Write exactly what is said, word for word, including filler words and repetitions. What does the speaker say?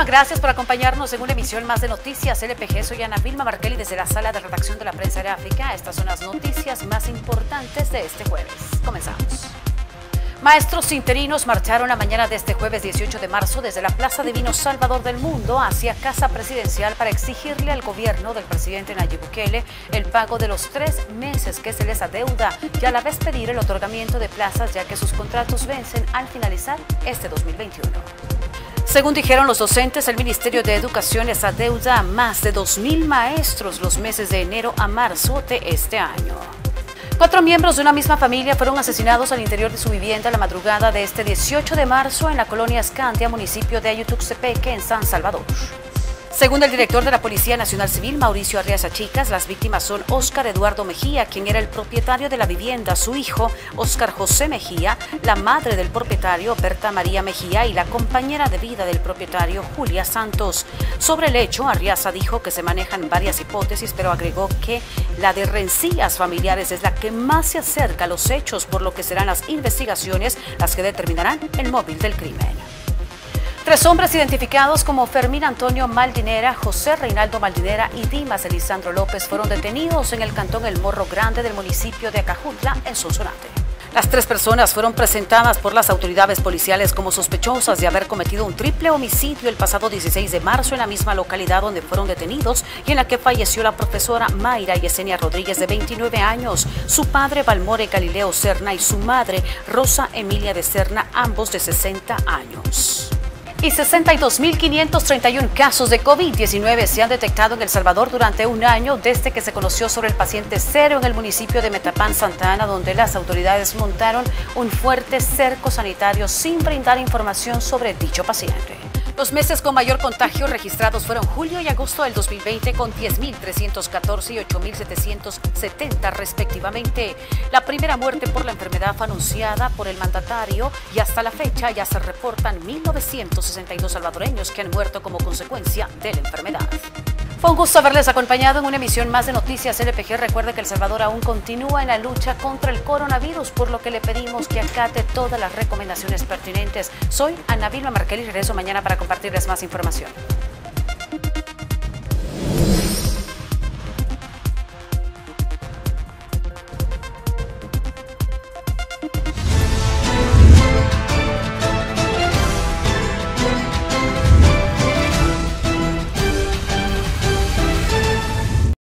Muchísimas gracias por acompañarnos en una emisión más de Noticias L P G. Soy Ana Vilma Markelly desde la sala de redacción de la Prensa Gráfica. Estas son las noticias más importantes de este jueves. Comenzamos. Maestros interinos marcharon la mañana de este jueves dieciocho de marzo desde la Plaza Divino Salvador del Mundo hacia Casa Presidencial para exigirle al gobierno del presidente Nayib Bukele el pago de los tres meses que se les adeuda y a la vez pedir el otorgamiento de plazas ya que sus contratos vencen al finalizar este dos mil veintiuno. Según dijeron los docentes, el Ministerio de Educación les adeuda a más de dos mil maestros los meses de enero a marzo de este año. Cuatro miembros de una misma familia fueron asesinados al interior de su vivienda la madrugada de este dieciocho de marzo en la colonia Escandia, municipio de Ayutuxtepeque, en San Salvador. Según el director de la Policía Nacional Civil, Mauricio Arriaza Chicas, las víctimas son Óscar Eduardo Mejía, quien era el propietario de la vivienda, su hijo, Óscar José Mejía, la madre del propietario, Berta María Mejía, y la compañera de vida del propietario, Julia Santos. Sobre el hecho, Arriaza dijo que se manejan varias hipótesis, pero agregó que la de rencillas familiares es la que más se acerca a los hechos, por lo que serán las investigaciones las que determinarán el móvil del crimen. Tres hombres identificados como Fermín Antonio Maldinera, José Reinaldo Maldinera y Dimas Elisandro López fueron detenidos en el cantón El Morro Grande del municipio de Acajutla, en Sonsonate. Las tres personas fueron presentadas por las autoridades policiales como sospechosas de haber cometido un triple homicidio el pasado dieciséis de marzo en la misma localidad donde fueron detenidos y en la que falleció la profesora Mayra Yesenia Rodríguez, de veintinueve años, su padre Balmore Galileo Serna y su madre Rosa Emilia de Serna, ambos de sesenta años. Y sesenta y dos mil quinientos treinta y uno casos de COVID diecinueve se han detectado en El Salvador durante un año desde que se conoció sobre el paciente cero en el municipio de Metapán, Santa Ana, donde las autoridades montaron un fuerte cerco sanitario sin brindar información sobre dicho paciente. Los meses con mayor contagio registrados fueron julio y agosto del dos mil veinte con diez mil trescientos catorce y ocho mil setecientos setenta respectivamente. La primera muerte por la enfermedad fue anunciada por el mandatario y hasta la fecha ya se reportan mil novecientos sesenta y dos salvadoreños que han muerto como consecuencia de la enfermedad. Fue un gusto haberles acompañado en una emisión más de Noticias L P G. Recuerde que El Salvador aún continúa en la lucha contra el coronavirus, por lo que le pedimos que acate todas las recomendaciones pertinentes. Soy Ana Vilma Markelly y regreso mañana para compartirles más información.